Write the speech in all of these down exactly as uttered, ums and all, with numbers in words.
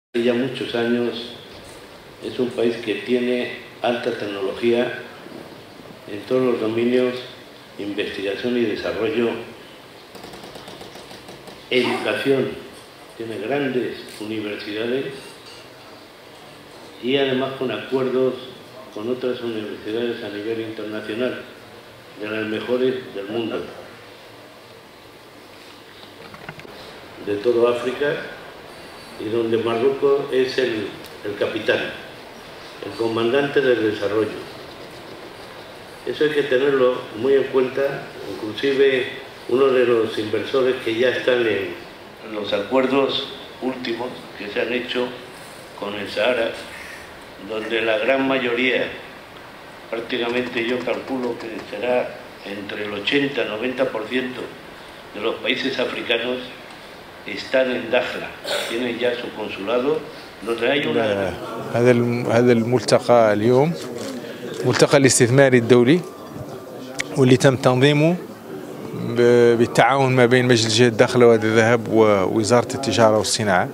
Ya muchos años es un país que tiene alta tecnología en todos los dominios, investigación y desarrollo, educación, tiene grandes universidades y además con acuerdos con otras universidades a nivel internacional, de las mejores del mundo, de toda África, y donde Marruecos es el, el capitán, el comandante del desarrollo. Eso hay que tenerlo muy en cuenta, inclusive uno de los inversores que ya están en los acuerdos últimos que se han hecho con el Sahara, donde la gran mayoría, prácticamente yo calculo que será entre el ochenta y noventa por ciento de los países africanos están en Dakhla, tienen ya su consulado, donde hay una... هذا هذا الملتقى اليوم ملتقى الاستثماري الدولي، واللي تم تنظيمه بالتعاون ما بين مجلس جهة داخلة وادي الذهب ووزارة التجارة والصناعة،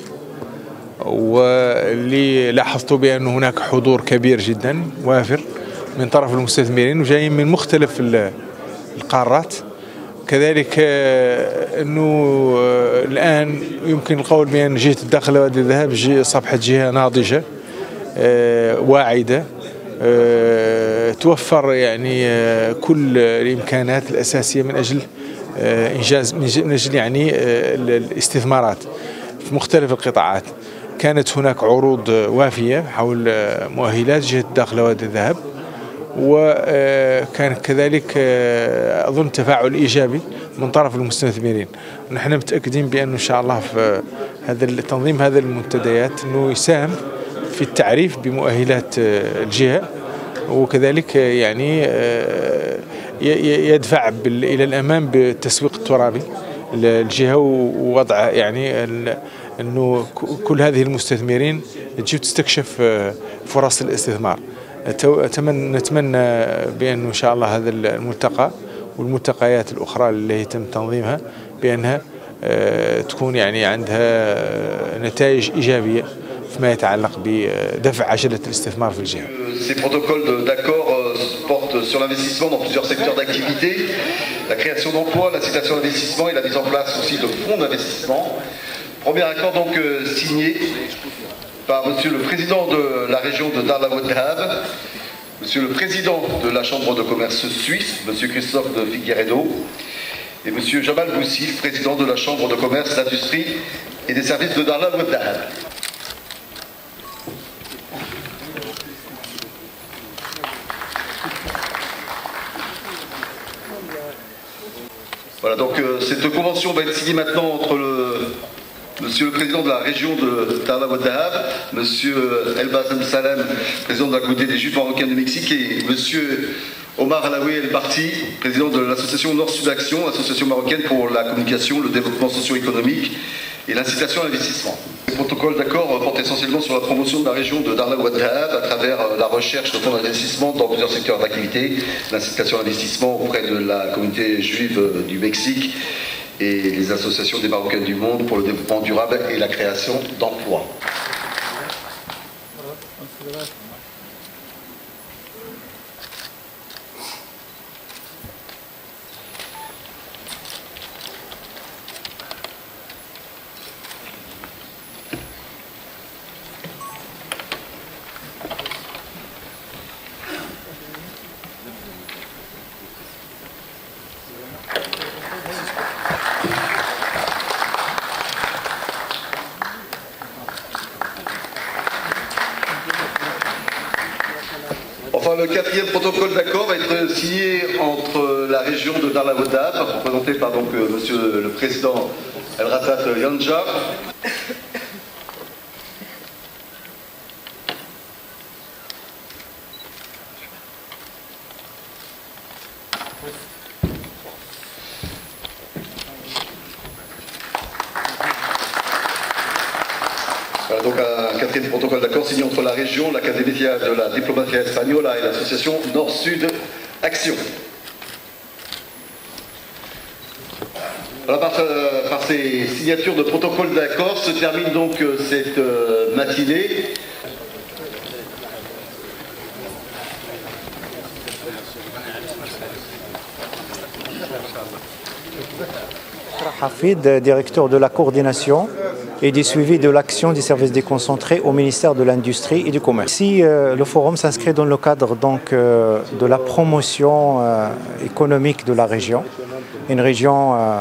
واللي لاحظت بأن هناك حضور كبير جدا وافر من طرف المستثمرين وجايين من مختلف القارات. كذلك أنه الآن يمكن القول بأن جهة الداخلة وادي الذهب أصبحت جهة ناضجة واعدة، توفر يعني كل الإمكانات الأساسية من أجل إنجاز من أجل يعني الاستثمارات في مختلف القطاعات. كانت هناك عروض وافية حول مؤهلات جهة الداخلة وادي الذهب، وكان كذلك أظن تفاعل إيجابي من طرف المستثمرين. نحن متأكدين بأن إن شاء الله في هذا تنظيم هذا المنتديات أنه يساهم في التعريف بمؤهلات الجهة، وكذلك يعني يدفع إلى الأمام بالتسويق الترابي للجهة، ووضع يعني أنه كل هذه المستثمرين تجي تستكشف فرص الاستثمار. نتمنى بأن إن شاء الله هذا الملتقى والملتقيات الأخرى اللي يتم تنظيمها بأنها تكون يعني عندها نتائج إيجابية فيما يتعلق بدفع عجلة الاستثمار في الجهة. Ces protocoles d'accord portent sur l'investissement dans plusieurs secteurs d'activité, la création d'emplois, l'incitation à l'investissement et la mise en place aussi de fonds d'investissement. Premier accord donc signé par Monsieur le Président de la région de Dar el Wahab, Monsieur le Président de la Chambre de commerce suisse, Monsieur Christophe de Figueiredo, et Monsieur Jamal Boussif, Président de la Chambre de commerce, d'industrie et des services de Dar el Wahab. Voilà, donc euh, cette convention va être signée maintenant entre le Monsieur le Président de la région de Dar el Wahab, Monsieur Elbasem Salem, Président de la communauté des Juifs marocains du Mexique, et Monsieur Omar Alaoui El Barti, Président de l'association Nord-Sud Action, association marocaine pour la communication, le développement socio-économique et l'incitation à l'investissement. Le protocole d'accord porte essentiellement sur la promotion de la région de Dar el Wahab à travers la recherche de fonds d'investissement dans plusieurs secteurs d'activité, l'incitation à l'investissement auprès de la communauté juive du Mexique et les associations des Marocains du monde pour le développement durable et la création d'emplois. Enfin, le quatrième protocole d'accord va être signé entre la région de Dar el Wahab, représentée par donc euh, Monsieur le Président El Ratat Yanja, Voilà donc un quatrième protocole d'accord signé entre la région, l'Académie de la diplomatie espagnole et l'association Nord-Sud Action. Voilà, par, euh, par ces signatures de protocole d'accord se termine donc euh, cette euh, matinée. Hafid, directeur de la coordination et du suivi de l'action des services déconcentrés au ministère de l'Industrie et du Commerce. Ici, euh, le forum s'inscrit dans le cadre donc, euh, de la promotion euh, économique de la région, une région euh,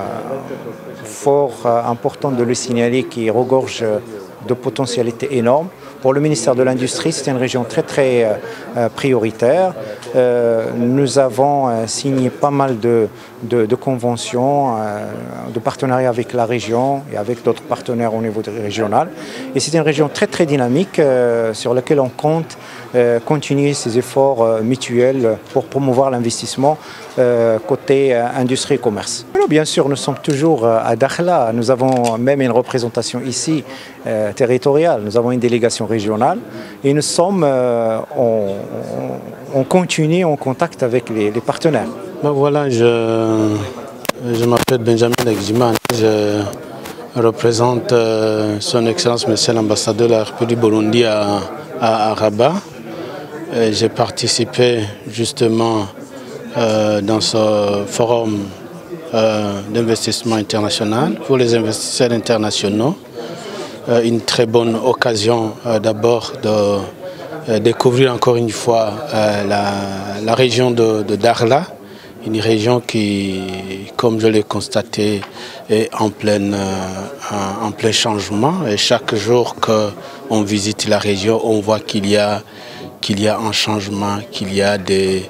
fort euh, importante de le signaler qui regorge de potentialités énormes. Pour le ministère de l'Industrie, c'est une région très très euh, prioritaire. Euh, nous avons euh, signé pas mal de, de, de conventions, euh, de partenariats avec la région et avec d'autres partenaires au niveau régional. Et c'est une région très très dynamique euh, sur laquelle on compte euh, continuer ces efforts euh, mutuels pour promouvoir l'investissement euh, côté euh, industrie et commerce. Alors, bien sûr, nous sommes toujours euh, à Dakhla. Nous avons même une représentation ici euh, territoriale. Nous avons une délégation régionale et nous sommes euh, on, on, on continue en contact avec les, les partenaires. Ben voilà, je, je m'appelle Benjamin Eximane, je représente euh, son Excellence Monsieur l'ambassadeur de la République du Burundi à, à, à Rabat. J'ai participé justement euh, dans ce forum euh, d'investissement international pour les investisseurs internationaux. Euh, une très bonne occasion euh, d'abord de euh, découvrir encore une fois euh, la, la région de, de Dakhla, une région qui, comme je l'ai constaté, est en, pleine, euh, en plein changement. Et chaque jour qu'on visite la région, on voit qu'il y a, qu'il y a un changement, qu'il y a des,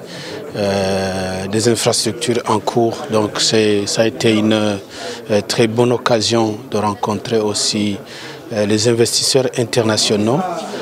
euh, des infrastructures en cours. Donc ça a été une euh, très bonne occasion de rencontrer aussi euh, les investisseurs internationaux.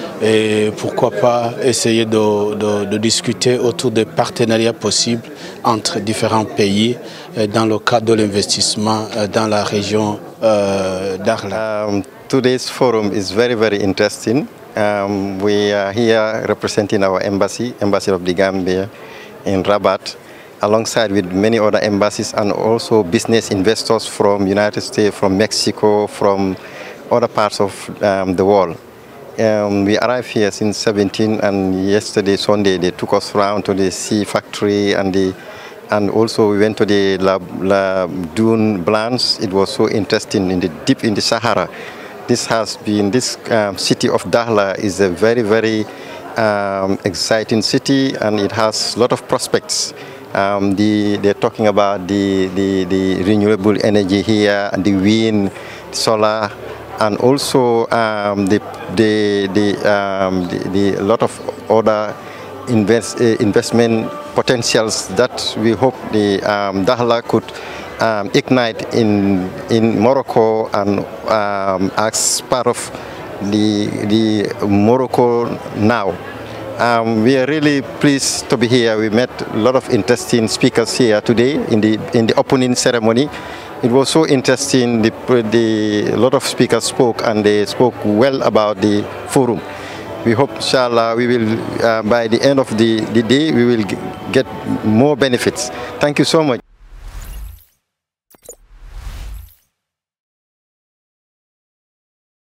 Et pourquoi pas essayer de, de, de discuter autour des partenariats possibles entre différents pays dans le cadre de l'investissement dans la région euh, d'Arla. Um, today's forum is very, very interesting. Um, we are here representing our embassy, Embassy of the Gambia in Rabat, alongside with many other embassies and also business investors from United States, from Mexico, from other parts of um, the world. Um, we arrived here since seventeen, and yesterday, Sunday, they took us around to the sea factory, and the, and also we went to the La, La Dune Blanche. It was so interesting in the deep in the Sahara. This has been this um, city of Dakhla is a very very um, exciting city, and it has a lot of prospects. Um, the, they're talking about the, the the renewable energy here, and the wind, solar. And also um, the, the, the, um, the, the lot of other invest, uh, investment potentials that we hope the um, Dakhla could um, ignite in, in Morocco and um, as part of the, the Morocco now. Um, we are really pleased to be here. We met a lot of interesting speakers here today in the, in the opening ceremony. It was so interesting. The, the, a lot of speakers spoke, and they spoke well about the forum. We hope, inshallah, we will, uh, by the end of the, the day, we will get more benefits. Thank you so much.